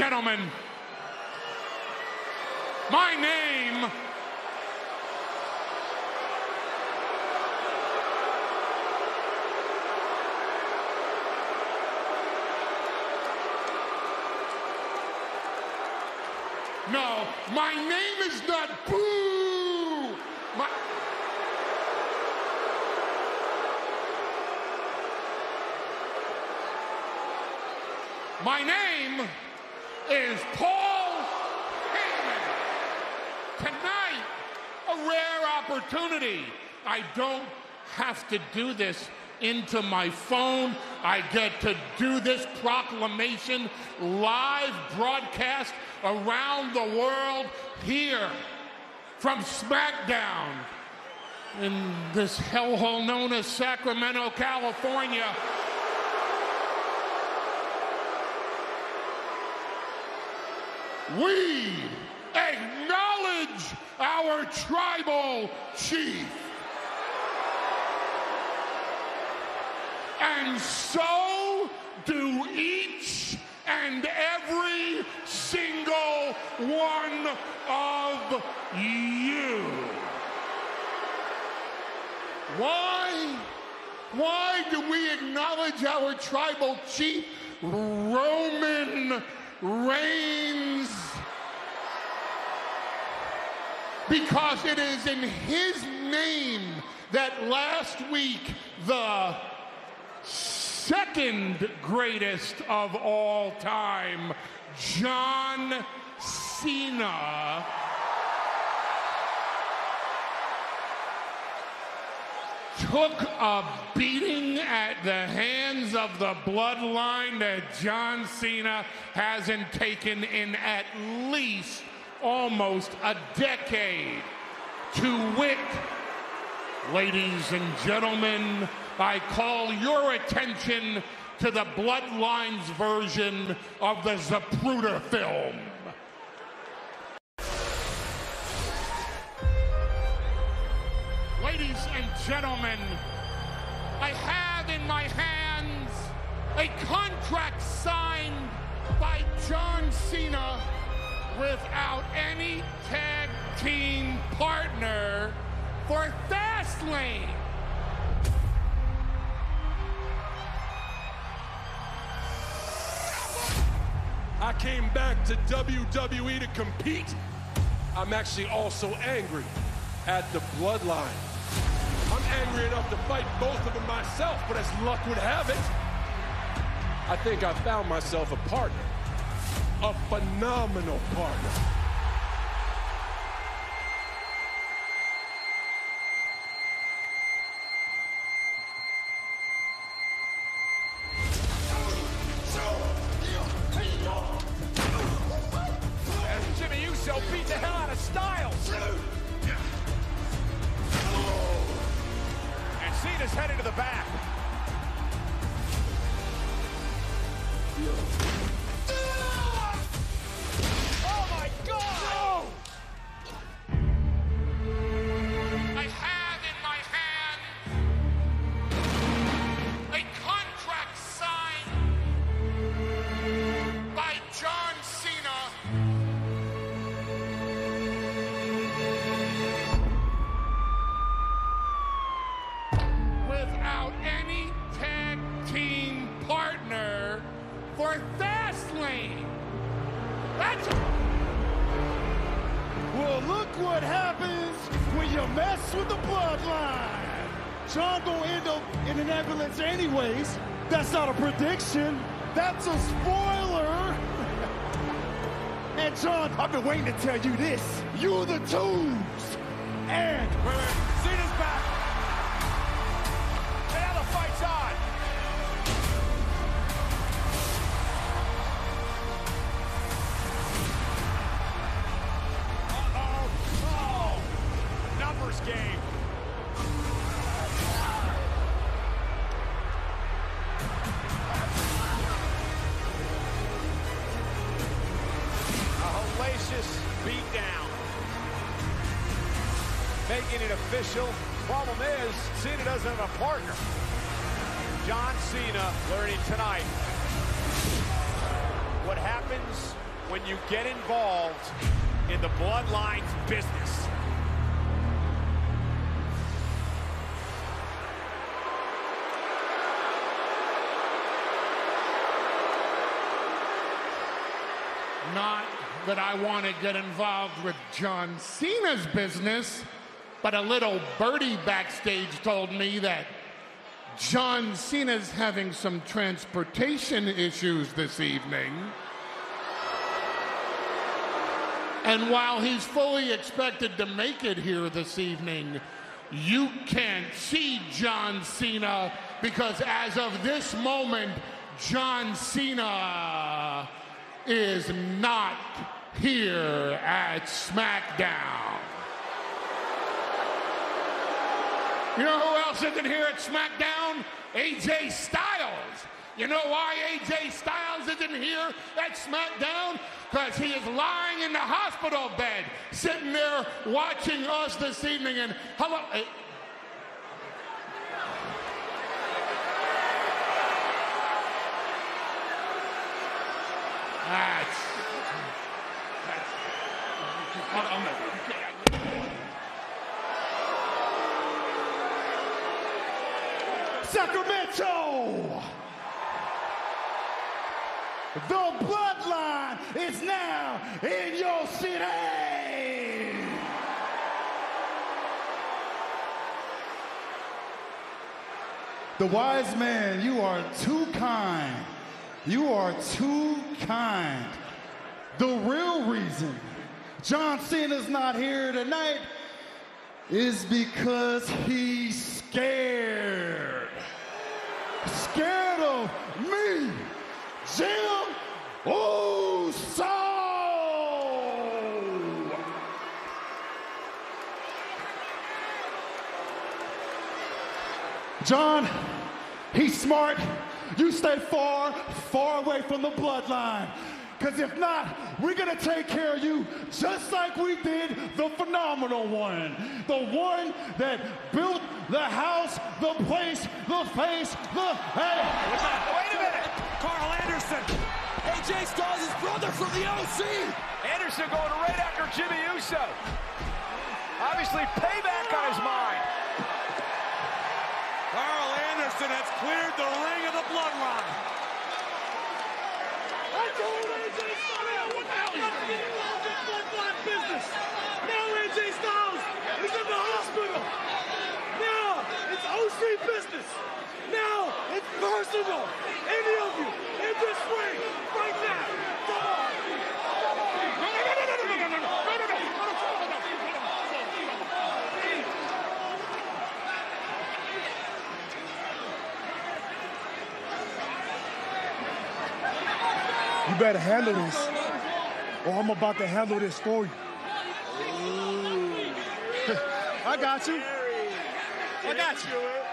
gentlemen, my name No, my name is not Boo! My name is Paul Heyman. Tonight, a rare opportunity. I don't have to do this into my phone. I get to do this proclamation live broadcast around the world here from SmackDown in this hellhole known as Sacramento, California. We acknowledge our tribal chief. And so do each and every single one of you. Why do we acknowledge our tribal chief, Roman Reigns? Because it is in his name that last week the second greatest of all time, John Cena, took a beating at the hands of the bloodline that John Cena hasn't taken in at least almost a decade. To wit, ladies and gentlemen, I call your attention to the Bloodlines version of the Zapruder film. Ladies and gentlemen, I have in my hands a contract signed by John Cena without any tag team partner for Fastlane. I came back to WWE to compete. I'm actually also angry at the Bloodline. I'm angry enough to fight both of them myself, but as luck would have it, I think I found myself a partner. A phenomenal partner. Beat the hell out of Styles. And Cena's headed to the back. Oh my God! I have in my hand a contract signed by John Cena without any tag team partner for Fastlane. That's... Well, look what happens when you mess with the Bloodline. John gonna end up in an ambulance anyways. That's not a prediction. That's a spoiler. And John, I've been waiting to tell you this. You the twos. And... Cena's back. And now the fight's on. Numbers game. A hellacious beatdown. Making it official. Problem is, Cena doesn't have a partner. John Cena learning tonight what happens when you get involved in the Bloodline's business. Not that I want to get involved with John Cena's business, but a little birdie backstage told me that John Cena's having some transportation issues this evening. And while he's fully expected to make it here this evening, you can't see John Cena because as of this moment, John Cena is not here at SmackDown. You know who else isn't here at SmackDown? AJ Styles. You know why AJ Styles isn't here at SmackDown? Because he is lying in the hospital bed, sitting there watching us this evening. And hello. Sacramento! The Bloodline is now in your city! The wise man, you are too kind. You are too kind. The real reason John Cena's not here tonight is because he's scared. Scared of me, Jim Uso! John, he's smart. You stay far, far away from the Bloodline. Because if not, we're going to take care of you just like we did the Phenomenal One. The one that built the house, the place, the face, the... Hey! Wait a minute! Carl Anderson! AJ Styles' brother from the OC! Anderson going right after Jimmy Uso. Obviously payback on his mind. Carl Anderson has cleared the ring of the Bloodline. I told AJ Styles, what the hell is this Bloodline business? Now AJ Styles is in the hospital. Now it's OC business. Now it's personal. Any of you in this ring right now, come on. You better handle this, or I'm about to handle this for you. I got you. I got you.